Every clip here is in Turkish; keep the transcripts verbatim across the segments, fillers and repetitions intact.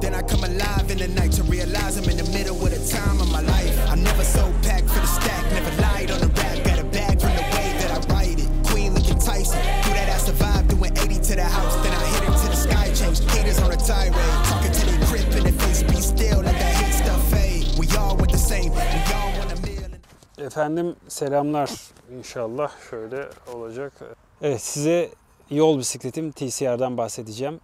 Then I come alive in the night to realize I'm in the middle of the time of my life. I'm never so packed for the stack, never lied on the rap. Got a bag from the way that I write it. Queen looking Tyson, do that ass survive, doing eighty to the house. Then I hit it to the sky, change haters on a tirade. Talking to the grip in the face, be still, let that hate stuff fade. We all want the same, we all want a meal. Efendim selamlar, inşallah şöyle olacak. Evet, size yol bisikletim T C R'dan bahsedeceğim.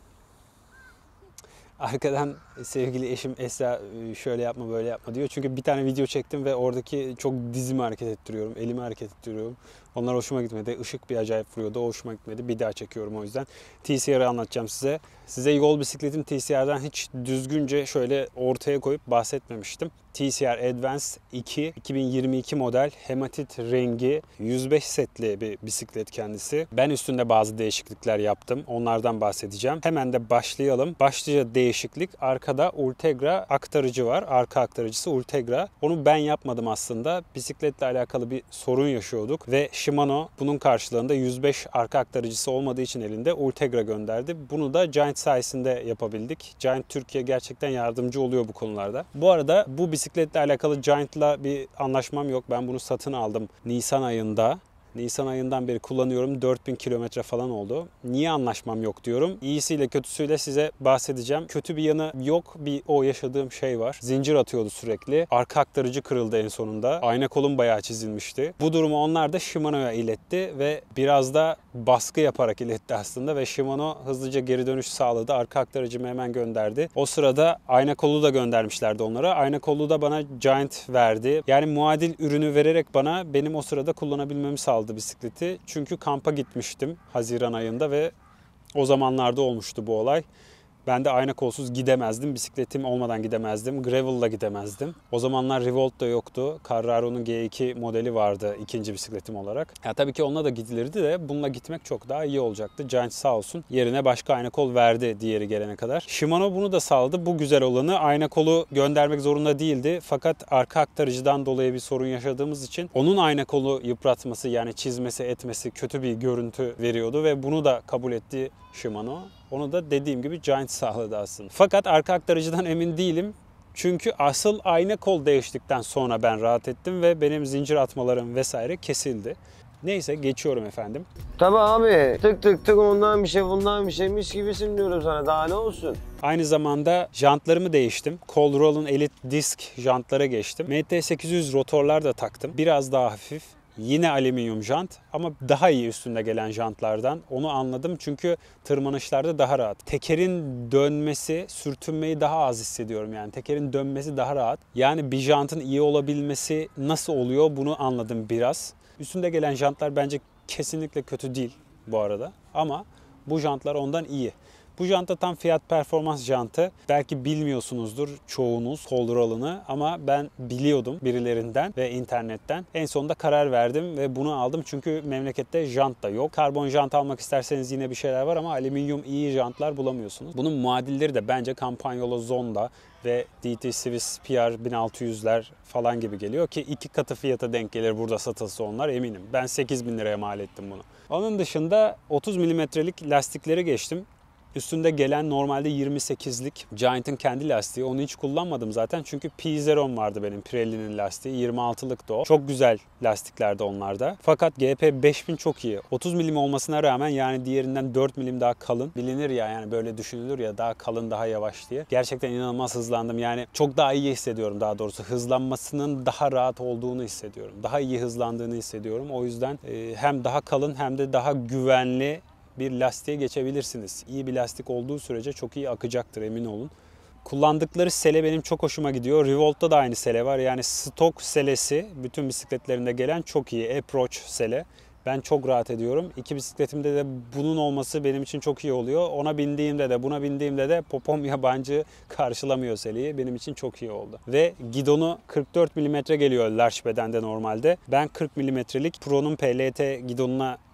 Arkadan sevgili eşim Esra şöyle yapma böyle yapma diyor. Çünkü bir tane video çektim ve oradaki çok dizimi hareket ettiriyorum, elimi hareket ettiriyorum. Onlar hoşuma gitmedi. Işık bir acayip vuruyordu. O hoşuma gitmedi. Bir daha çekiyorum o yüzden. T C R'ı anlatacağım size. Size yol bisikletim T C R'dan hiç düzgünce şöyle ortaya koyup bahsetmemiştim. T C R Advance iki iki bin yirmi iki model hematit rengi yüz beş setli bir bisiklet kendisi. Ben üstünde bazı değişiklikler yaptım. Onlardan bahsedeceğim. Hemen de başlayalım. Başlıca değişiklik, arkada Ultegra aktarıcı var. Arka aktarıcısı Ultegra. Onu ben yapmadım aslında. Bisikletle alakalı bir sorun yaşıyorduk ve Shimano bunun karşılığında yüz beş arka aktarıcısı olmadığı için elinde Ultegra gönderdi. Bunu da Giant sayesinde yapabildik. Giant Türkiye gerçekten yardımcı oluyor bu konularda. Bu arada bu bisikletle alakalı Giant'la bir anlaşmam yok. Ben bunu satın aldım Nisan ayında. Nisan ayından beri kullanıyorum. dört bin kilometre falan oldu. Niye anlaşmam yok diyorum. İyisiyle kötüsüyle size bahsedeceğim. Kötü bir yanı yok. Bir o yaşadığım şey var. Zincir atıyordu sürekli. Arka aktarıcı kırıldı en sonunda. Ayna kolum bayağı çizilmişti. Bu durumu onlar da Shimano'ya iletti ve biraz da baskı yaparak iletti aslında ve Shimano hızlıca geri dönüş sağladı. Arka aktarıcımı hemen gönderdi. O sırada ayna kolu da göndermişlerdi onlara. Ayna kolu da bana Giant verdi. Yani muadil ürünü vererek bana benim o sırada kullanabilmemi sağladı bisikleti. Çünkü kampa gitmiştim Haziran ayında ve o zamanlarda olmuştu bu olay. Ben de ayna kolsuz gidemezdim. Bisikletim olmadan gidemezdim. Gravel'la gidemezdim. O zamanlar Revolt da yoktu. Carraro'nun G iki modeli vardı ikinci bisikletim olarak. Ya tabii ki onunla da gidilirdi de bununla gitmek çok daha iyi olacaktı. Giant sağ olsun yerine başka ayna kol verdi diğeri gelene kadar. Shimano bunu da sağladı. Bu güzel olanı, ayna kolu göndermek zorunda değildi. Fakat arka aktarıcıdan dolayı bir sorun yaşadığımız için onun ayna kolu yıpratması, yani çizmesi etmesi kötü bir görüntü veriyordu ve bunu da kabul etti Shimano. Onu da dediğim gibi Giant sağladı aslında. Fakat arka aktarıcıdan emin değilim. Çünkü asıl ayna kol değiştikten sonra ben rahat ettim ve benim zincir atmalarım vesaire kesildi. Neyse, geçiyorum efendim. Tabii abi, tık tık tık ondan bir şey bundan bir şey, mis gibisin diyorum sana, daha ne olsun. Aynı zamanda jantlarımı değiştim. Colruy'un Elite Disc jantlara geçtim. M T sekiz yüz rotorlar da taktım. Biraz daha hafif. Yine alüminyum jant ama daha iyi üstünde gelen jantlardan. Onu anladım çünkü tırmanışlarda daha rahat. Tekerin dönmesi, sürtünmeyi daha az hissediyorum yani. Tekerin dönmesi daha rahat. Yani bir jantın iyi olabilmesi nasıl oluyor bunu anladım biraz. Üstünde gelen jantlar bence kesinlikle kötü değil bu arada. Ama bu jantlar ondan iyi. Bu janta tam fiyat performans jantı. Belki bilmiyorsunuzdur çoğunuz Colruy'unu ama ben biliyordum birilerinden ve internetten. En sonunda karar verdim ve bunu aldım çünkü memlekette jant da yok. Karbon jant almak isterseniz yine bir şeyler var ama alüminyum iyi jantlar bulamıyorsunuz. Bunun muadilleri de bence Campagnolo Zonda ve D T Swiss P R bin altı yüzler falan gibi geliyor ki iki katı fiyata denk gelir burada satılsa onlar, eminim. Ben sekiz bin liraya mal ettim bunu. Onun dışında otuz milimetrelik lastikleri geçtim. Üstünde gelen normalde yirmi sekizlik Giant'ın kendi lastiği. Onu hiç kullanmadım zaten çünkü P Zero vardı benim, Pirelli'nin lastiği. yirmi altılıktı o. Çok güzel lastiklerdi onlarda. Fakat G P beş bin çok iyi. otuz milim olmasına rağmen, yani diğerinden dört milim daha kalın. Bilinir ya, yani böyle düşünülür ya, daha kalın daha yavaş diye. Gerçekten inanılmaz hızlandım. Yani çok daha iyi hissediyorum daha doğrusu. Hızlanmasının daha rahat olduğunu hissediyorum. Daha iyi hızlandığını hissediyorum. O yüzden hem daha kalın hem de daha güvenli bir lastiğe geçebilirsiniz. İyi bir lastik olduğu sürece çok iyi akacaktır, emin olun. Kullandıkları sele benim çok hoşuma gidiyor. Revolt'ta da aynı sele var. Yani stok selesi bütün bisikletlerinde gelen çok iyi. Approach sele. Ben çok rahat ediyorum. İki bisikletimde de bunun olması benim için çok iyi oluyor. Ona bindiğimde de buna bindiğimde de popom yabancı karşılamıyor seleyi. Benim için çok iyi oldu. Ve gidonu kırk dört milimetre geliyor large bedende normalde. Ben kırk milimetrelik Pro'nun P L T gidonuna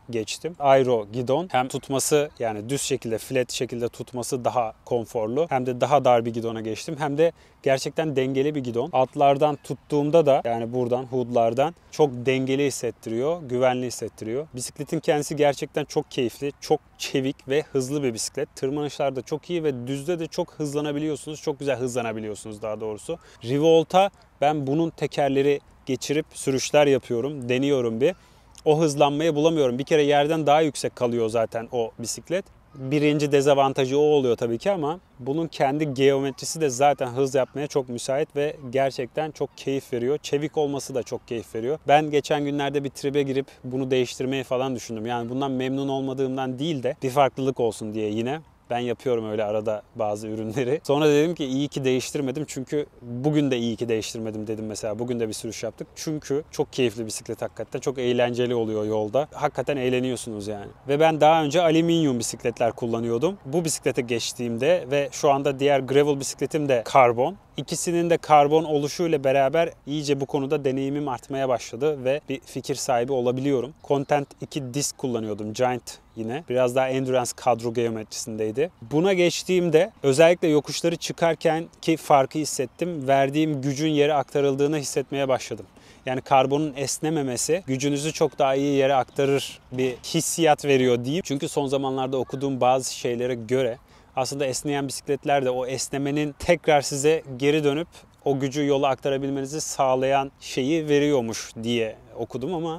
geçtim. Aero gidon. Hem tutması yani düz şekilde, flat şekilde tutması daha konforlu. Hem de daha dar bir gidona geçtim. Hem de gerçekten dengeli bir gidon. Altlardan tuttuğumda da yani buradan, hoodlardan çok dengeli hissettiriyor, güvenli hissettiriyor. Bisikletin kendisi gerçekten çok keyifli, çok çevik ve hızlı bir bisiklet. Tırmanışlarda çok iyi ve düzde de çok hızlanabiliyorsunuz. Çok güzel hızlanabiliyorsunuz daha doğrusu. Revolt'a ben bunun tekerleri geçirip sürüşler yapıyorum, deniyorum bir. O hızlanmayı bulamıyorum. Bir kere yerden daha yüksek kalıyor zaten o bisiklet. Birinci dezavantajı o oluyor tabii ki ama bunun kendi geometrisi de zaten hız yapmaya çok müsait ve gerçekten çok keyif veriyor. Çevik olması da çok keyif veriyor. Ben geçen günlerde bir tribe girip bunu değiştirmeyi falan düşündüm. Yani bundan memnun olmadığımdan değil de bir farklılık olsun diye yine. Ben yapıyorum öyle arada bazı ürünleri. Sonra dedim ki iyi ki değiştirmedim çünkü bugün de iyi ki değiştirmedim dedim mesela. Bugün de bir sürüş yaptık. Çünkü çok keyifli bisiklet hakikaten. Çok eğlenceli oluyor yolda. Hakikaten eğleniyorsunuz yani. Ve ben daha önce alüminyum bisikletler kullanıyordum. Bu bisiklete geçtiğimde ve şu anda diğer gravel bisikletim de karbon. İkisinin de karbon oluşuyla beraber iyice bu konuda deneyimim artmaya başladı ve bir fikir sahibi olabiliyorum. Content iki disk kullanıyordum. Giant yine. Biraz daha endurance kadro geometrisindeydi. Buna geçtiğimde özellikle yokuşları çıkarken ki farkı hissettim. Verdiğim gücün yere aktarıldığını hissetmeye başladım. Yani karbonun esnememesi gücünüzü çok daha iyi yere aktarır bir hissiyat veriyor diyeyim. Çünkü son zamanlarda okuduğum bazı şeylere göre aslında esneyen bisikletler de o esnemenin tekrar size geri dönüp o gücü yola aktarabilmenizi sağlayan şeyi veriyormuş diye okudum ama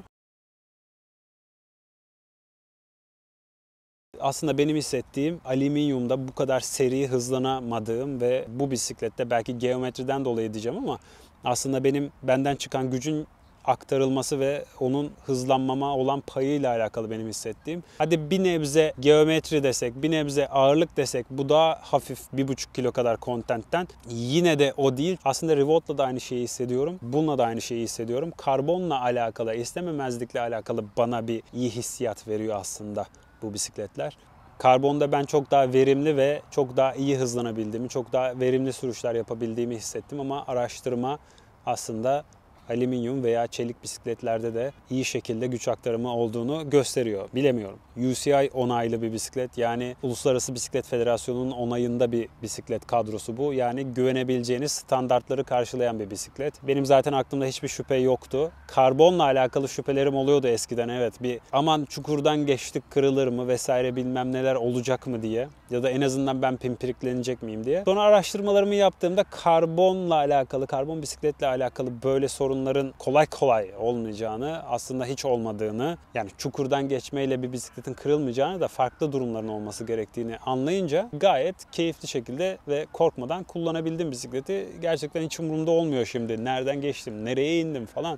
aslında benim hissettiğim alüminyumda bu kadar seri hızlanamadığım ve bu bisiklette belki geometriden dolayı diyeceğim ama aslında benim benden çıkan gücün aktarılması ve onun hızlanmama olan payıyla alakalı benim hissettiğim. Hadi bir nebze geometri desek, bir nebze ağırlık desek bu daha hafif bir buçuk kilo kadar contentten. Yine de o değil. Aslında Revolt'la da aynı şeyi hissediyorum. Bununla da aynı şeyi hissediyorum. Karbonla alakalı, esnememezlikle alakalı bana bir iyi hissiyat veriyor aslında bu bisikletler. Karbonda ben çok daha verimli ve çok daha iyi hızlanabildiğimi, çok daha verimli sürüşler yapabildiğimi hissettim ama araştırma aslında alüminyum veya çelik bisikletlerde de iyi şekilde güç aktarımı olduğunu gösteriyor. Bilemiyorum. U C I onaylı bir bisiklet. Yani Uluslararası Bisiklet Federasyonu'nun onayında bir bisiklet kadrosu bu. Yani güvenebileceğiniz standartları karşılayan bir bisiklet. Benim zaten aklımda hiçbir şüphe yoktu. Karbonla alakalı şüphelerim oluyordu eskiden. Evet bir aman çukurdan geçtik kırılır mı vesaire bilmem neler olacak mı diye. Ya da en azından ben pimpiriklenecek miyim diye. Sonra araştırmalarımı yaptığımda karbonla alakalı, karbon bisikletle alakalı böyle sorunların kolay kolay olmayacağını, aslında hiç olmadığını, yani çukurdan geçmeyle bir bisikletin kırılmayacağını da farklı durumların olması gerektiğini anlayınca gayet keyifli şekilde ve korkmadan kullanabildim bisikleti. Gerçekten hiç umurumda olmuyor şimdi. Nereden geçtim, nereye indim falan.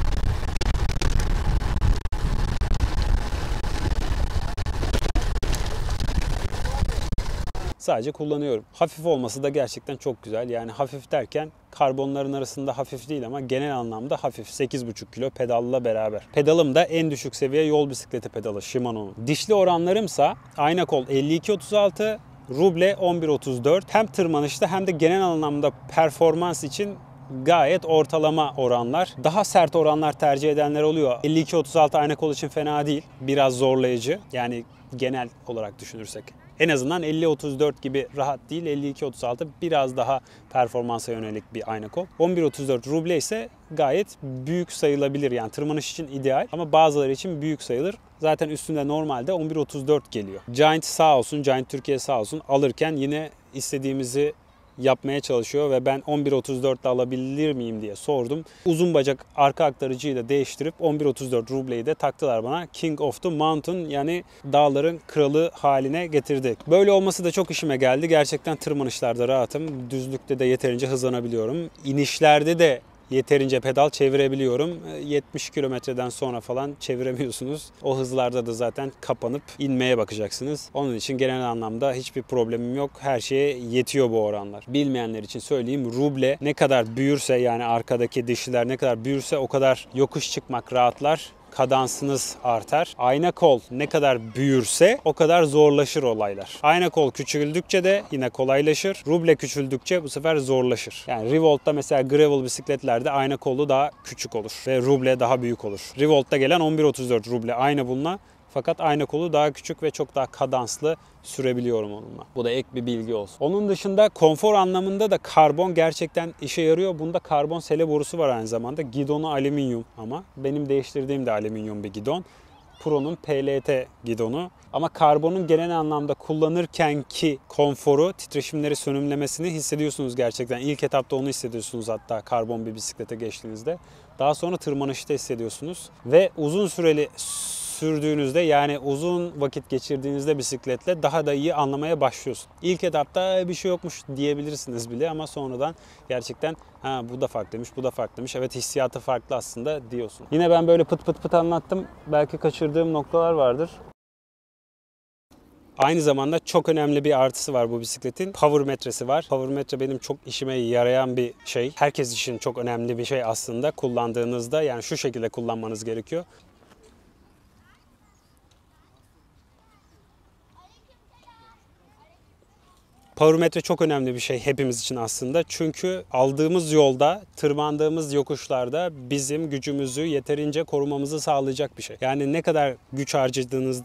Sadece kullanıyorum. Hafif olması da gerçekten çok güzel. Yani hafif derken karbonların arasında hafif değil ama genel anlamda hafif. sekiz buçuk kilo pedalla beraber. Pedalım da en düşük seviye yol bisikleti pedalı Shimano'nun. Dişli oranlarımsa ayna kol elli iki otuz altı, ruble on bir otuz dört. Hem tırmanışta hem de genel anlamda performans için gayet ortalama oranlar. Daha sert oranlar tercih edenler oluyor. elli iki otuz altı ayna kol için fena değil. Biraz zorlayıcı. Yani genel olarak düşünürsek. En azından elli otuz dört gibi rahat değil. elli iki otuz altı biraz daha performansa yönelik bir ayna kol. on bir otuz dört ruble ise gayet büyük sayılabilir. Yani tırmanış için ideal ama bazıları için büyük sayılır. Zaten üstünde normalde on bir otuz dört geliyor. Giant sağ olsun, Giant Türkiye sağ olsun alırken yine istediğimizi yapmaya çalışıyor ve ben on bir otuz dörtte alabilir miyim diye sordum. Uzun bacak arka aktarıcıyı da değiştirip on bir otuz dört rubleyi de taktılar bana. King of the Mountain yani dağların kralı haline getirdi. Böyle olması da çok işime geldi. Gerçekten tırmanışlarda rahatım. Düzlükte de yeterince hızlanabiliyorum. İnişlerde de yeterince pedal çevirebiliyorum. yetmiş kilometreden sonra falan çeviremiyorsunuz. O hızlarda da zaten kapanıp inmeye bakacaksınız. Onun için genel anlamda hiçbir problemim yok. Her şeye yetiyor bu oranlar. Bilmeyenler için söyleyeyim. Ruble ne kadar büyürse yani arkadaki dişliler ne kadar büyürse o kadar yokuş çıkmak rahatlar. Kadansınız artar. Ayna kol ne kadar büyürse o kadar zorlaşır olaylar. Ayna kol küçüldükçe de yine kolaylaşır. Ruble küçüldükçe bu sefer zorlaşır. Yani Revolt'ta mesela gravel bisikletlerde ayna kolu daha küçük olur ve ruble daha büyük olur. Revolt'ta gelen on bir otuz dört ruble aynı bununla Fakat ayna kolu daha küçük ve çok daha kadanslı sürebiliyorum onunla. Bu da ek bir bilgi olsun. Onun dışında konfor anlamında da karbon gerçekten işe yarıyor. Bunda karbon sele borusu var aynı zamanda. Gidonu alüminyum ama. Benim değiştirdiğim de alüminyum bir gidon. Pro'nun P L T gidonu. Ama karbonun genel anlamda kullanırkenki konforu, titreşimleri sönümlemesini hissediyorsunuz gerçekten. İlk etapta onu hissediyorsunuz hatta karbon bir bisiklete geçtiğinizde. Daha sonra tırmanışta hissediyorsunuz. Ve uzun süreli sürdüğünüzde, yani uzun vakit geçirdiğinizde bisikletle daha da iyi anlamaya başlıyorsun. İlk etapta bir şey yokmuş diyebilirsiniz bile ama sonradan gerçekten ha bu da farklıymış, bu da farklıymış. Evet, hissiyatı farklı aslında diyorsun. Yine ben böyle pıt pıt pıt anlattım. Belki kaçırdığım noktalar vardır. Aynı zamanda çok önemli bir artısı var bu bisikletin. Power metresi var. Power metre benim çok işime yarayan bir şey. Herkes için çok önemli bir şey aslında kullandığınızda. Yani şu şekilde kullanmanız gerekiyor. Power metre çok önemli bir şey hepimiz için aslında. Çünkü aldığımız yolda, tırmandığımız yokuşlarda bizim gücümüzü yeterince korumamızı sağlayacak bir şey. Yani ne kadar güç harcadığınız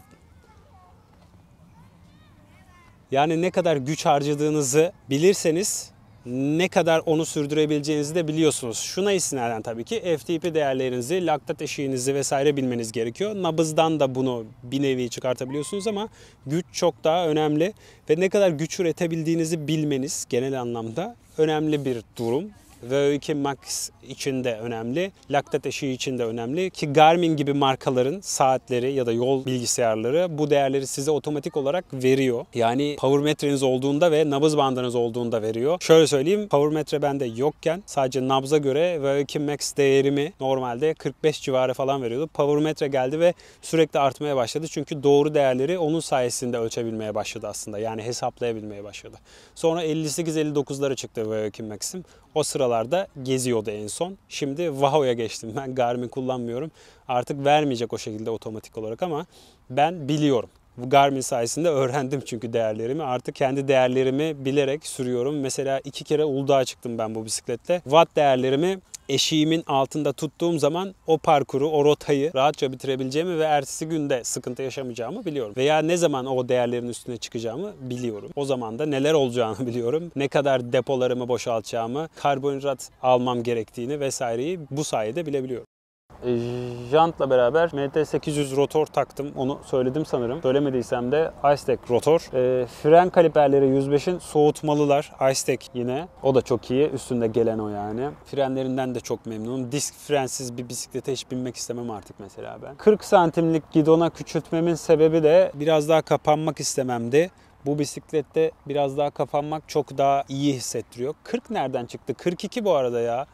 Yani ne kadar güç harcadığınızı bilirseniz ne kadar onu sürdürebileceğinizi de biliyorsunuz. Şuna istinaden tabii ki F T P değerlerinizi, laktat eşiğinizi vesaire bilmeniz gerekiyor. Nabızdan da bunu bir nevi çıkartabiliyorsunuz ama güç çok daha önemli ve ne kadar güç üretebildiğinizi bilmeniz genel anlamda önemli bir durum. V O iki Max için de önemli, laktat eşiği için de önemli ki Garmin gibi markaların saatleri ya da yol bilgisayarları bu değerleri size otomatik olarak veriyor. Yani power metreniz olduğunda ve nabız bandınız olduğunda veriyor. Şöyle söyleyeyim, power metre bende yokken sadece nabza göre V O iki Max değerimi normalde kırk beş civarı falan veriyordu. Power metre geldi ve sürekli artmaya başladı. Çünkü doğru değerleri onun sayesinde ölçebilmeye başladı aslında. Yani hesaplayabilmeye başladı. Sonra elli sekiz elli dokuzlara çıktı V O iki Max'im. O sıralarda geziyordu en son. Şimdi Vaho'ya geçtim. Ben Garmin kullanmıyorum. Artık vermeyecek o şekilde otomatik olarak ama ben biliyorum. Bu Garmin sayesinde öğrendim çünkü değerlerimi. Artık kendi değerlerimi bilerek sürüyorum. Mesela iki kere Uludağ'a çıktım ben bu bisikletle. Watt değerlerimi eşiğimin altında tuttuğum zaman o parkuru, o rotayı rahatça bitirebileceğimi ve ertesi günde sıkıntı yaşamayacağımı biliyorum. Veya ne zaman o değerlerin üstüne çıkacağımı biliyorum. O zaman da neler olacağını biliyorum. Ne kadar depolarımı boşaltacağımı, karbonhidrat almam gerektiğini vesaireyi bu sayede bilebiliyorum. E, jantla beraber M T sekiz yüz rotor taktım. Onu söyledim sanırım. Söylemediysem de Icetek rotor. E, fren kaliperleri yüz beşin soğutmalılar. Icetek yine. O da çok iyi. Üstünde gelen o yani. Frenlerinden de çok memnunum. Disk frensiz bir bisiklete hiç binmek istemem artık mesela ben. kırk santimlik gidona küçültmemin sebebi de biraz daha kapanmak istememdi. Bu bisiklette biraz daha kapanmak çok daha iyi hissettiriyor. kırk nereden çıktı? kırk iki bu arada ya.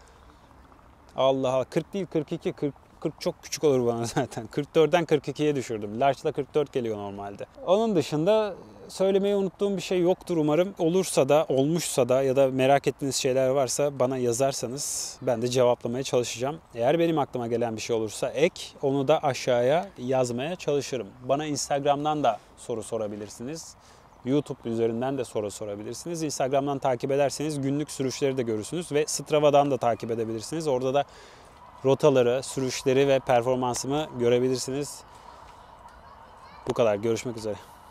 Allah Allah, kırk değil kırk iki, kırk, kırk çok küçük olur bana zaten. kırk dörtten kırk ikiye düşürdüm. Large'da kırk dört geliyor normalde. Onun dışında söylemeyi unuttuğum bir şey yoktur umarım. Olursa da, olmuşsa da ya da merak ettiğiniz şeyler varsa bana yazarsanız ben de cevaplamaya çalışacağım. Eğer benim aklıma gelen bir şey olursa ek, onu da aşağıya yazmaya çalışırım. Bana Instagram'dan da soru sorabilirsiniz. YouTube üzerinden de soru sorabilirsiniz. Instagram'dan takip ederseniz günlük sürüşleri de görürsünüz ve Strava'dan da takip edebilirsiniz. Orada da rotaları, sürüşleri ve performansımı görebilirsiniz. Bu kadar. Görüşmek üzere.